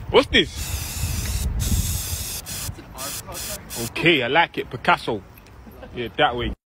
What's this? It's an art project. Okay, I like it. Picasso. Yeah, that way.